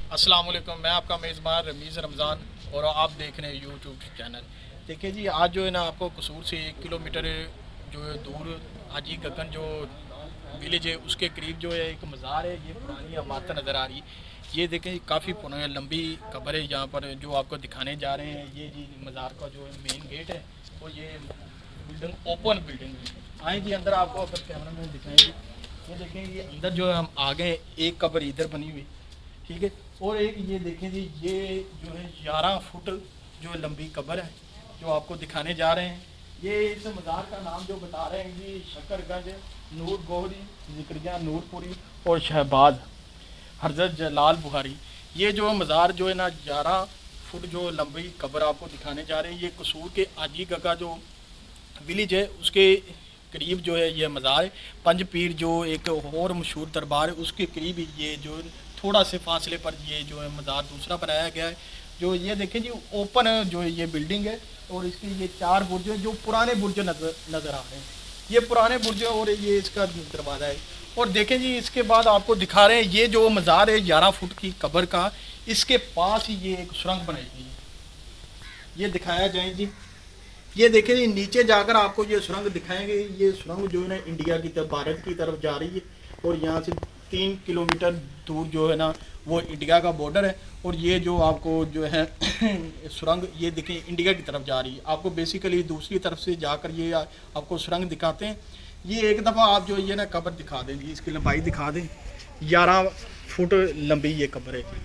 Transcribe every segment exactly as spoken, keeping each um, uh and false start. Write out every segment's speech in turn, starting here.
अस्सलाम वालेकुम, मैं आपका मेज़बान रमीज़ रमज़ान और आप देख रहे हैं यूट्यूब चैनल। देखिए जी, आज जो है ना आपको कसूर से एक किलोमीटर जो है दूर हाजी गगन जो विलेज है उसके करीब जो है एक मज़ार है। ये पुरानी इमारत नज़र आ रही। ये देखें काफ़ी पुरानी लंबी कब्र है यहाँ पर जो आपको दिखाने जा रहे हैं। ये जी मज़ार का जो है मेन गेट है और ये बिल्डिंग ओपन बिल्डिंग है। आए जी अंदर, आपको अगर कैमरा में दिखाएंगे ये देखें, ये अंदर जो है हम आ गए। एक कब्र इधर बनी हुई, ठीक है, और एक ये देखें जी, ये जो है ग्यारह फुट जो लंबी कब्र है जो आपको दिखाने जा रहे हैं। ये इस मज़ार का नाम जो बता रहे हैं जी, शकरगंज, नूर गोहरी, जिक्रिया नूरपुरी और शहबाज हज़रत जलाल बुखारी। ये जो मज़ार जो है ना ग्यारह फुट जो लंबी कब्र आपको दिखाने जा रहे हैं। ये कसूर के आजी गगा जो विलेज है उसके करीब जो है ये मज़ार है। पंज पीर जो एक और मशहूर दरबार है उसके करीब ये जो थोड़ा से फासले पर ये जो है मज़ार दूसरा बनाया गया है। जो ये देखें जी ओपन जो है ये बिल्डिंग है और इसके ये चार बुर्ज हैं जो पुराने बुर्ज नज़र नज़र आ रहे हैं। ये पुराने बुर्ज और ये इसका दरवाज़ा है। और देखें जी इसके बाद आपको दिखा रहे हैं ये जो मज़ार है ग्यारह फुट की कब्र का, इसके पास ही ये एक सुरंग बनाई गई है। ये दिखाया जाए जी, ये देखें जी नीचे जाकर आपको ये सुरंग दिखाएंगे। ये सुरंग जो है ना इंडिया की तरफ, भारत की तरफ जा रही है और यहाँ से तीन किलोमीटर दूर जो है ना वो इंडिया का बॉर्डर है। और ये जो आपको जो है सुरंग ये देखें इंडिया की तरफ जा रही है। आपको बेसिकली दूसरी तरफ से जाकर ये आपको सुरंग दिखाते हैं। ये एक दफ़ा आप जो ये ना कब्र दिखा दें जी, इसकी लंबाई दिखा दें। ग्यारह फुट लंबी ये कब्र है।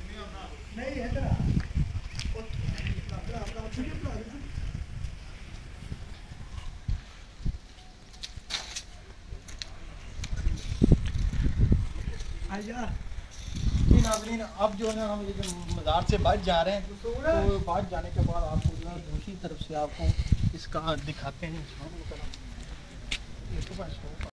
जी नाज़रीन, अब जो है ना हम ये जो मज़ार से बाहर जा रहे हैं तो बाहर जाने के बाद आपको जो है दूसरी तरफ से आपको इसका दिखाते हैं।